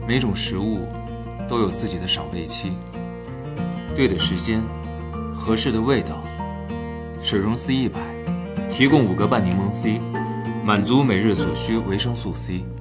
每种食物都有自己的赏味期，对的时间，合适的味道。水溶 C100，提供5个半柠檬 C，满足每日所需维生素 C。